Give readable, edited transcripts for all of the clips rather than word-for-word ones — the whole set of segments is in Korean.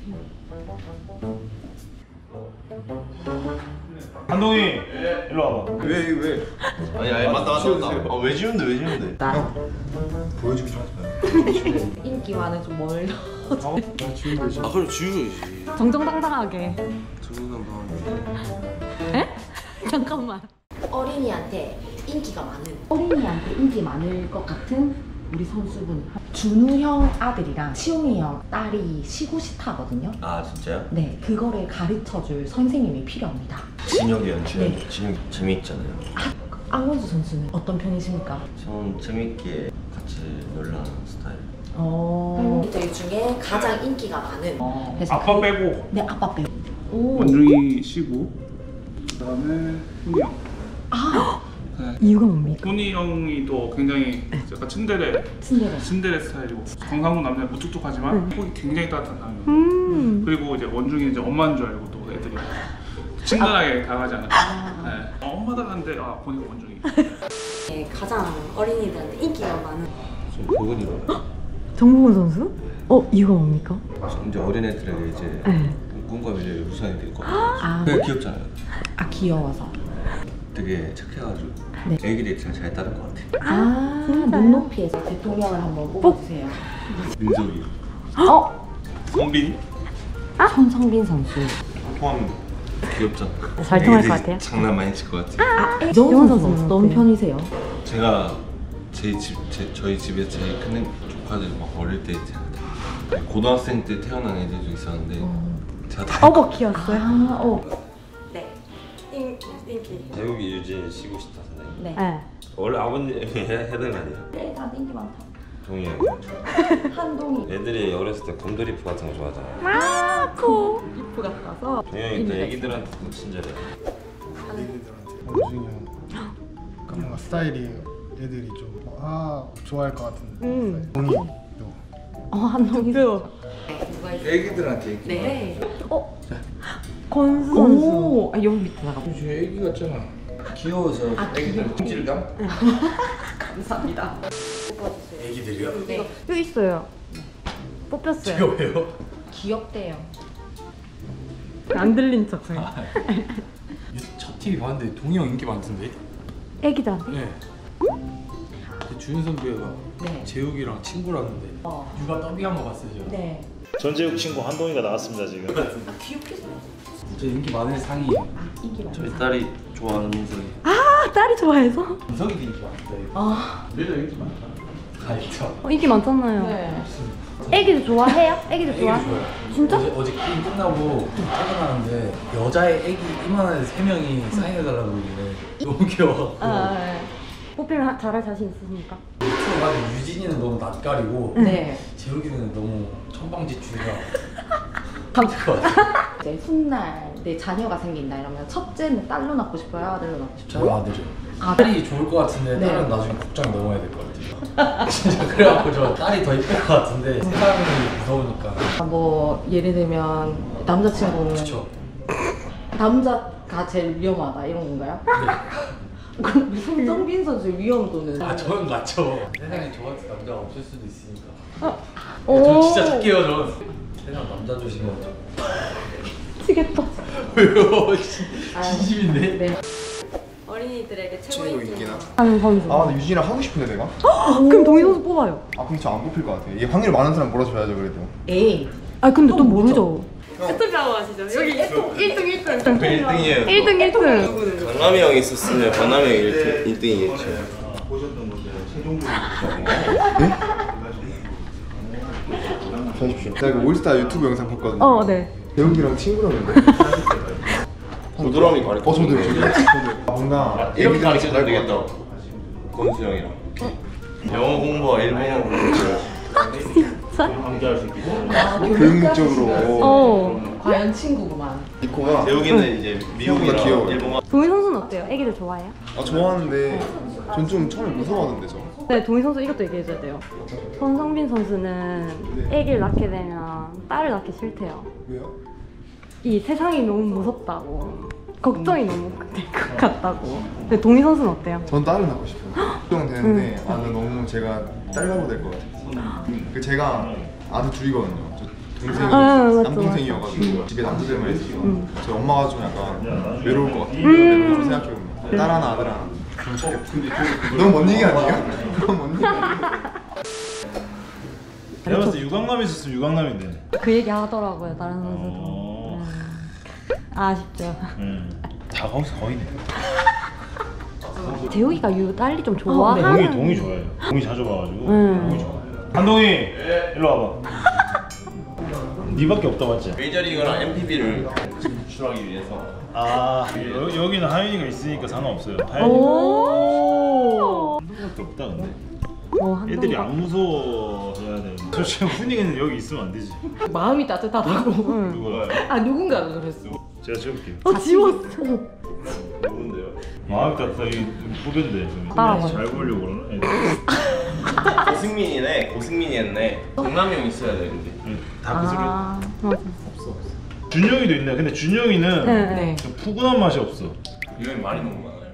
한동희 일로 와봐. 왜? 아니 맞다. 왜 지운데? 나 보여주기 좀 하지 마요. 인기와는 좀 멀어. 나 지우면 되지. 그럼 지우줘야지. 정정당당하게. 정정당당하게. 에? 잠깐만. 어린이한테 인기가 많은 어린이한테 인기 많을 것 같은 우리 선수분. 준우 형 아들이랑 치용이 형 딸이 시구시타거든요. 아 진짜요? 네, 그거를 가르쳐줄 선생님이 필요합니다. 진혁이요. 네. 진혁 재미있잖아요. 안원수 선수는 어떤 편이십니까? 저는 재밌게 같이 놀라는 스타일. 들 중에 가장 인기가 많은 그래서 아빠 빼고. 네, 아빠 빼고. 오. 원중이 쉬고. 그다음에 훈이 형. 아, 네. 이유가 뭡니까? 훈이 형이 또 굉장히 약간 츤데레 스타일이고 강상우 남자 무뚝뚝하지만 속이 굉장히 따뜻한 사람이에요. 그리고 이제 원중이 이제 엄마인 줄 알고 또 애들이 친근하게 다가가지 않을까. 네. 엄마다 간데 보니까 원중이. 가장 어린이들한테 인기가 많은 좀 보근이로. 정보근 선수? 이유가 뭡니까? 이제 어린애들에게 이제 네. 꿈과 미래의 우산이 되고. 아. 되게 귀엽잖아요. 아, 귀여워서. 되게 착해가지고. 네. 애기들이 잘 따른 것 같아. 아, 눈높이에서 대통령을 한번 뽑아주세요. 민석이. 성빈이? 손성빈 선수. 포함 귀엽잖아. 잘 통할 애기들이 것 같아요? 장난 많이 칠 것 같아. 이정훈 선수는 어떤 편이세요? 제가 저희 집에 제일 큰 조카들 막 어릴 때 제가 고등학생 때 태어난 애들도 있었는데 제가 다 키웠어요? 네 인기 재욱이, 유진이, 시구시타 선생님. 네. 원래 아버님이 해달 거 아니에요? 네, 다 인기 많다. 동이 형. 한동희. 애들이 어렸을 때 곰돌이프 같은 거 좋아하잖아요. 이프 같아서. 동이 형이 또 애기들한테 또 친절해. 원중이 형 뭔가 스타일이 애들이 좀 좋아할 것 같은 스타일. 동이도 한동희도. 누가 있어요? 애기들한테 네 권수 선수. 여기 밑에 나가. 요즘 애기 같잖아. 귀여워서 애기들 성질감? 감사합니다. 애기들이요? 네. 여기 있어요. 뽑혔어요. 왜요? 귀엽대요. 안 들린 척. 첫 TV 봤는데 동희 형 인기 많던데? 애기들한테? 네. 주윤 선배가 네. 재욱이랑 친구라는데 육아 더빙한 거 봤어요 제가. 네. 전재욱 친구 한동희가 나왔습니다 지금. 귀엽게 생겼어. 진짜 인기 많은 상이에요. 인기 많아. 저희 딸이 좋아하는 민석이. 딸이 좋아해서? 민석이도 인기 많다. 얘도 인기 많다. 다 있죠. 인기 많잖아요. 네. 애기들 좋아해요? 애기들 좋아? 좋아요. 진짜? 어제 게임 끝나고 퇴근하는데 여자애 애기 이만한 3명이 사인해달라고 그러길래 너무 귀여워. 뽑히면 잘할 자신 있으십니까? 유진이는 너무 낯가리고 네. 재욱이는 너무 천방지축이라 것 같아. 이제 훗날 내 자녀가 생긴다 이러면 첫째는 딸로 낳고 싶어요? 아들로 낳고 싶어요? 저희 아들이요. 딸이 좋을 것 같은데 네. 딸은 나중에 국장이 넘어야 될 것 같아요. 진짜 그래갖고 저 딸이 더 이쁠 것 같은데 세상이 무서우니까. 뭐 예를 들면 남자친구는 그쵸. 남자가 제일 위험하다 이런 건가요? 그럼 손정빈 선수의 위험도는? 저는 맞죠. 세상에 저 같은 남자가 없을 수도 있으니까. 오. 저 진짜 착해요 전. 세상 남자 조심해. 미치겠다. 왜요? 진심인데? 네. 어린이들에게 최고 인기나 하는 선수. 근데 유진이랑 하고 싶은데 내가? 그럼 동희 선수 뽑아요. 그럼 저 안 뽑힐 것 같아. 이게 확률 많은 사람 몰아줘야죠 그래도. 에이. 근데 또 모르죠. 스톱하고 하시죠. 여기 1등 1등이에요. 1등. 강남이 형 있었으면 강남이 형이 1등이겠죠. 보셨던 분들 최종 보십시오. 제가 그 올스타 유튜브 영상 봤거든요. 네. 재욱이랑 친구라는데. 부드러움이 가르쳐. 저도. 뭔가 이렇게 가르쳐줘야 되겠다. 권수 형이랑. 영어 공부와 일본어 공부. 함께할 수 있기 때문에. 교육 목적으로. 과연 친구구만. 니코가 재욱이는 이제 미국이랑 귀여워요. 일본어. 동희 선수는 어때요? 애기들 좋아해요? 좋아하는데 전 좀 처음에 무서워하던데 저. 네, 동희 선수 이것도 얘기해줘야 돼요. 손성빈 선수는 애기를 낳게 되면 딸을 낳기 싫대요. 왜요? 이 세상이 너무 무섭다고. 걱정이 너무 될 것 같다고. 근데 동희 선수는 어때요? 전 딸을 낳고 싶어요. 걱정되는데 너무 제가 딸바보 될 것 같아요. 제가 아들 둘이거든요. 동생이 맞죠, 남동생이어가지고 집에 남동생만 있어서 저희 엄마가 좀 약간 외로울 것 같아요. 그런 생각해보면 딸 하나 아들 하나 너무 먼 얘기 아니에요? 너무 먼 얘기 아니에요? 내가 봤을 때 유강남 있었으면 유강남인데. 그 얘기 하더라고요 다른 선수도. 아쉽죠. 다 거기서 거의네. 재욱이가 유 딸리 좀 좋아하는. 동이 좋아해요. 동이 자주 봐가지고 동이 좋아. 한동이 일로 와봐. 니밖에 없다 맞지? 메이저리그랑 MPB를 진출하기 위해서. 여기는 하윤이가 있으니까 상관없어요. 오. 한동이밖에 없다 근데. 한동이가. 애들이 안 무서워해야 되는데. 솔직히 훈이는 여기 있으면 안 되지. 마음이 따뜻하다고. 누가? 누군가가 그랬어. 제가 지울게요. 지웠어. 누군데요? 마음이 따뜻하게 후배인데 따라가. 잘 보려고 그러나? 애들. 고승민이네. 고승민이었네. 강남이 형 있어야 돼 근데. 다 그 소리. 맞아. 준영이도 있네. 근데 준영이는 네. 좀 푸근한 맛이 없어. 유형이 말이 너무 많아요.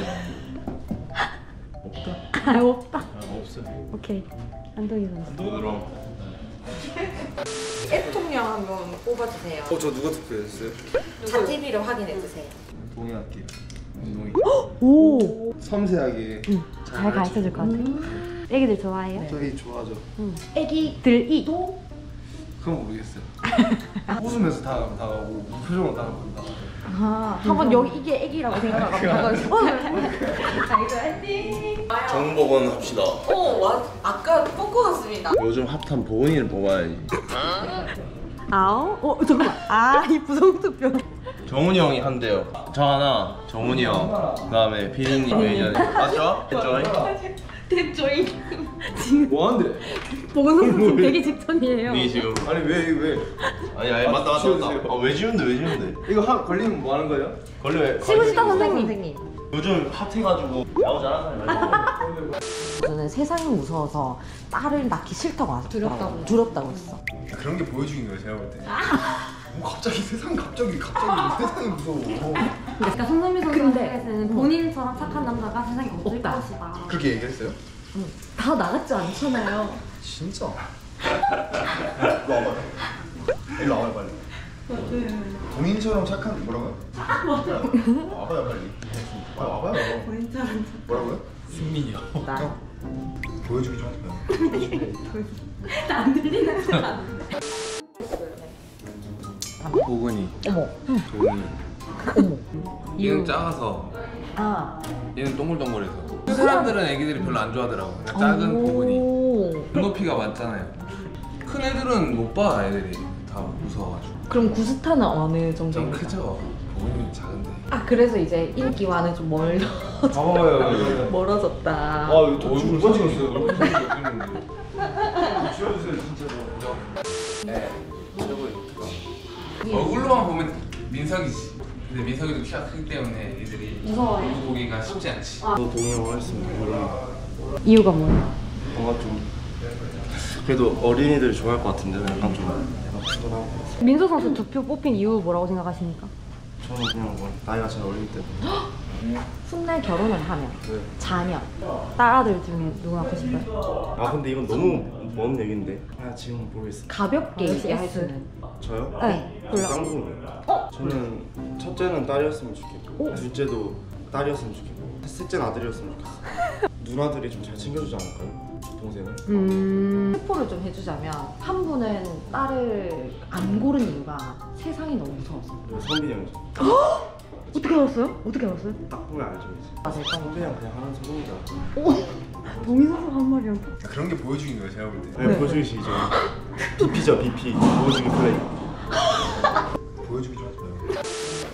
없다. 없다. 없어. 오케이. 한동이 선수. 그럼. 대통령 한번 뽑아주세요. 저 누가 투표했어요? 자 TV를 확인해 주세요. 동의할게요. 동의. 오. 섬세하게 잘 가르쳐 줄 것 같아. 애기들 좋아해요? 저희 좋아하죠. 애기들이 그건 모르겠어요. 웃으면서 다가오고 무표정으로 다가온다. 한번 여기 이게 애기라고 생각하고. 정보건 합시다. 아까 뽑고 갔습니다. 요즘 핫한 보은이를 뽑아야지. 아우? 잠깐만. 이 부정투표. 정훈이 형이 한대요. 저 하나, 정훈이 형. 그다음에 피디님 매니저. 맞죠? 대조잉. 지금 뭐하는데? 보건 선수 되게 직전이에요. 니 지금. 아니 왜? 아니 맞다. 왜 지운데? 이거 걸리면 뭐 하는 거예요? 걸려. 치고 싶다 선생님. 요즘 핫해가지고 야구 잘하는 사람이 저는 세상이 무서워서 딸을 낳기 싫다고 하셨더라고요. 두렵다고 했어. 그런 게 보여주는 거예요 제가 볼 때. 뭐 갑자기 세상이 무서워. 그러니까 손흥민 선수 생각에는 본인처럼 착한 남자가 세상에 없을 없다. 것이다. 그렇게 얘기했어요? 다 나갔지 않잖아요. 진짜? 와봐. 일로 와봐요 빨리. 본인처럼 착한 뭐라고요? 와봐요 빨리. 와봐요. 본인처럼 뭐라고요? 승민이 형. 나. 보여주기 좀 하세요. 안 들리는 사람. 보근이. 어머. 동이. 얘는 작아서 얘는 동글동글해서. 큰 사람들은 애기들이 별로 안 좋아하더라고. 그냥 작은 보근이. 눈높이가 많잖아요. 큰 애들은 못 봐. 애들이 다 무서워가지고. 그럼 구스타는 어느 좀 정도입니까? 크죠. 보근이는 작은데. 그래서 이제 인기와는 좀 봐봐요. 멀어졌다. 이거 얼굴 누가 찍었어요? 지워주세요 진짜로. 네. 얼굴로만 보면 민석이지. 근데 민석이도 키가 크기 때문에 애들이 무서워요. 얼굴 보기가 쉽지 않지. 저도 동의하고 하겠습니다. 이유가 뭐예요? 뭔가 좀 그래도 어린이들이 좋아할 것 같은데 약간 좀 푸근하고. 민서 선수 두 표 뽑힌 이유 뭐라고 생각하십니까? 저는 그냥 뭐 나이가 잘 어리기 때문에. 훗날 결혼을 하면 네. 자녀. 딸아들 중에 누구 낳고 싶어요? 근데 이건 너무 먼 얘긴데. 지금 모르겠습니다. 가볍게 얘기할 수 있는. 저요? 네. 저 쌍둥이에요. 저는 첫째는 딸이었으면 좋겠고 둘째도 딸이었으면 좋겠고 셋째는 아들이었으면 좋겠어요. 누나들이 좀 잘 챙겨주지 않을까요? 동생은? 스포를 좀 해주자면 한 분은 딸을 안 고른 이유가 세상이 너무 무서워서. 그리고 선빈이 형이죠. 어떻게 알았어요? 어떻게 알았어요? 딱 보면 알죠 이제. 맞을 거예요. 선빈이 형 그냥 하는 소문이잖아. 동희 선수 한 말이랑 그런 게 보여주는 거예요 제가 볼 때. 네, 보여주기 시죠. BP죠 BP. 보여주기 플레이. 보여주기 좀 하세요.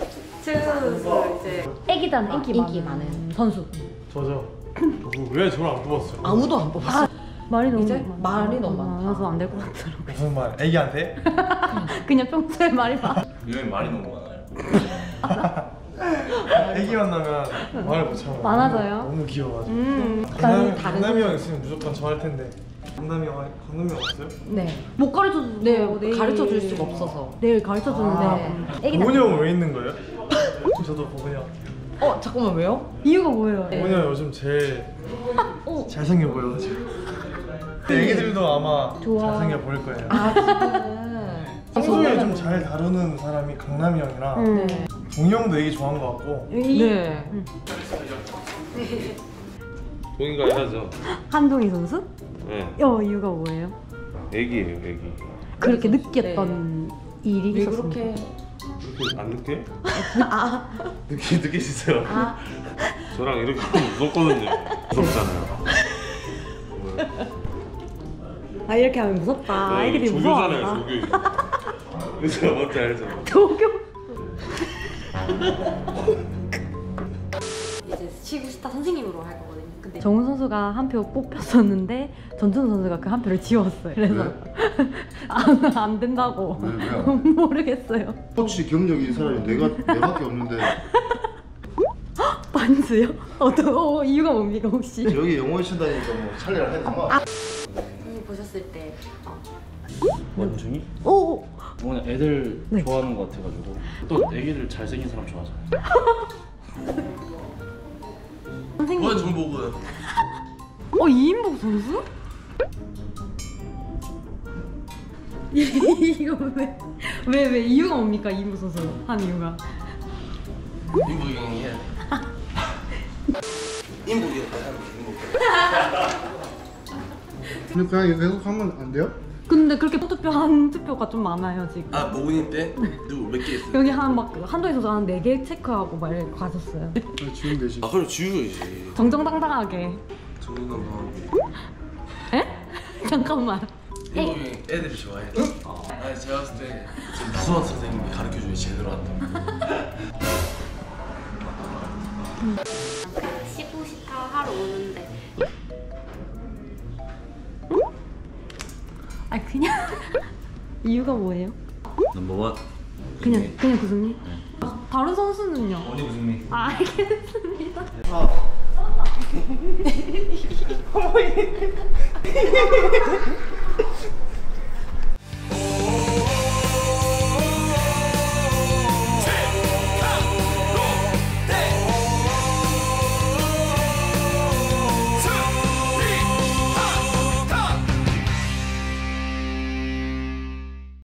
그 이제 애기들한테 인기 많은 선수. 저죠. 왜 저를 안 뽑았어요? 아무도 안 뽑았어. 말이 너무 이제 말이 너무 많다. 많아서 안 될 것 같더라고요. 무슨 말? 애기한테? 그냥 평소에 말이 많아. 유형이 말이 너무 많아요. 애기 만나면 말을 못 참아. 많아져요? 너무 귀여워가지고. 다른 강남이 형 있으면 무조건 저 할 텐데. 강남이 형 없어요? 네. 못 가르쳐 주. 네, 내일. 가르쳐 줄 수가 없어서. 내일 가르쳐 주는데. 애기들. 보근이 형은 왜 있는 거예요? 저도 보근이 형. 잠깐만 왜요? 이유가 뭐예요? 보근이 형 요즘 제일 잘생겨 보여가지고. 애기들도 아마 좋아. 잘생겨 보일 거예요. 지금 잘 다루는 사람이 강남이 형이랑 동이 형도 애기 좋아하는 것 같고. 네. 동이가 해야죠. 한동희 선수? 네. 이유가 뭐예요? 애기예요, 애기. 그렇게 느꼈던 일이 왜 있었습니까? 그렇게 그렇게 안 늦게? 느끼시죠? 저랑 이렇게 하면 무섭거든요. 무섭잖아요. 아 이렇게 하면 무섭다. 애기들이 조교잖아요, 무서워한다. 조교. 그죠? 뭔지 알죠? 조교? 이제 시구시타 선생님으로 할 거거든요. 근데 정훈 선수가 한 표 뽑혔었는데 전준우 선수가 그 한 표를 지웠어요. 그래서 안 된다고. 왜요? 모르겠어요. 코치 경력이 이 사람이 내밖에 없는데 반수요? 이유가 뭡니까 혹시? 여기 영어 친다니까 뭐 살려라 해도 상관. 선생님 보셨을 때 원중이? 오! 오늘 애들 네. 좋아하는 것 같아가지고 또 애기들 잘생긴 사람 좋아하잖아요. 선생님. 뭐야 정복은? 이인복 선수? 이거 왜 이유가 뭡니까 이인복 선수 한 이유가? 인복이야. 인복이야. 근데 그냥 외국 하면 안 돼요? 근데 그렇게 투표 한 투표가 좀 많아요 지금. 아 모국인 때 누구 몇 개 했어요? 여기 한동희 선수 한 4개 체크하고 막 가셨어요. 지우면 되지. 아 그럼 지우야지. 정정당당하게. 정정당당하게. 에? 잠깐만. 인복이 애들이 좋아해. 아 제가 봤을 때 지금 무서운 선생님이 가르쳐줘야 제대로 한다. 시구시타 하러 오는데 아 그냥 이유가 뭐예요? 넘버원. 그냥 구승리? 다른 선수는요? 어디 구승리? 알겠습니다.